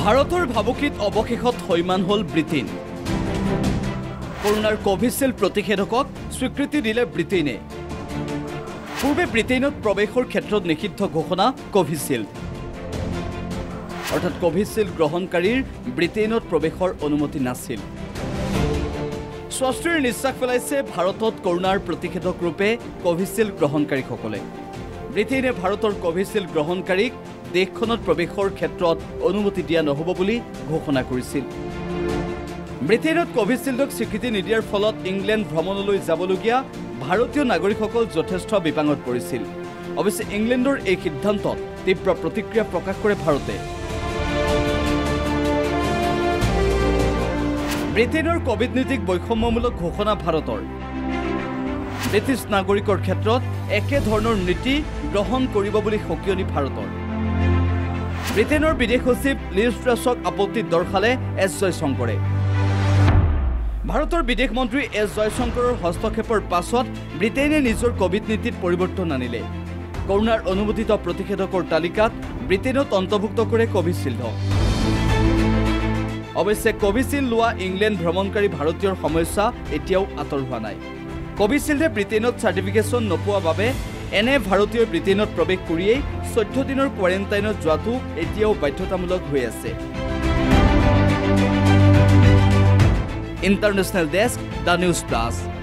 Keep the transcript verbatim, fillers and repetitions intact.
ভাৰতৰ ভাবুকিত অৱশেষত হৈমান হল ব্ৰিটেইন। কৰোনাৰ কোভিচিল্ড প্ৰতিষেধকক স্বীকৃতি দিলে ব্ৰিটেইনে। পূৰ্বে ব্ৰিটেইনত প্ৰৱেশৰ ক্ষেত্ৰত নিষিদ্ধ ঘোষণা কোভিচিল্ড। অৰ্থাৎ কোভিচিল্ড গ্ৰহণকাৰীৰ ব্ৰিটেইনত প্ৰৱেশৰ অনুমতি নাছিল। স্বস্তিৰ নিশ্বাস পেলাইছে ভাৰতত কৰোনাৰ প্ৰতিষেধক ৰূপে কোভিচিল্ড গ্ৰহণকাৰীসকলে। ব্ৰিটেইনে ভাৰতৰ কোভিচিল্ড গ্ৰহণকাৰীক দেশখনত প্ৰৱেশৰ ক্ষেত্ৰত অনুমতি দিয়া নহব বুলি ঘোষণা কৰিছিল। ব্ৰিটেইনত কোভিচিল্ডক স্বীকৃতি নিদিয়াৰ ফলত ইংলেণ্ড ভ্ৰমণলৈ যাবলগীয়া ভাৰতীয় নাগৰিকসকল যথেষ্ট বিপাঙত পৰিছিল। অৱশ্যে ইংলেণ্ডৰ এই সিদ্ধান্তত তীব্ৰ প্ৰতিক্ৰিয়া প্ৰকাশ কৰে ভাৰতে। ব্ৰিটেইনৰ কোভিড নীতিক বৈষম্যমূলক ঘোষণা ভাৰতৰ। ব্ৰিটিছ নাগৰিকৰ ক্ষেত্ৰত একেধৰণৰ নীতি গ্ৰহণ কৰিব বুলি সকিয়নি ভাৰতৰ। ব্ৰিটেইনৰ বিদেশ সচিব লিজ ট্ৰাছক আপত্তি দৰ্শালে এছ জয়শংকৰে। ভাৰতৰ বিদেশ মন্ত্ৰী এছ জয়শংকৰৰ হস্তক্ষেপৰ পাছত ব্ৰিটেইনে নিজৰ কোভিড নীতিত পৰিৱৰ্তন আনিলে। কৰোনাৰ অনুমোদিত প্ৰতিষেধকৰ তালিকাত ব্ৰিটেইনত অন্তৰ্ভুক্ত কৰে কোভিচিল্ডক। অৱশ্যে কোভিচিল্ড লোৱা ইংলেণ্ড ভ্ৰমণকাৰী ভাৰতীয়ৰ সমস্যা এতিয়াও আঁতৰ হোৱা নাই। কোভিচিল্ডে ব্ৰিটেইনত চাৰ্টিফিকেশ্যন নোপোৱা বাবে এনে ভাৰতীয় ব্ৰিটেইনত প্ৰৱেশ কৰিয়েই চৈধ্য দিনৰ কোৱাৰেণ্টাইনত যোৱাটো এতিয়াও বাধ্যতামূলক হৈ আছে। International desk, The News plus.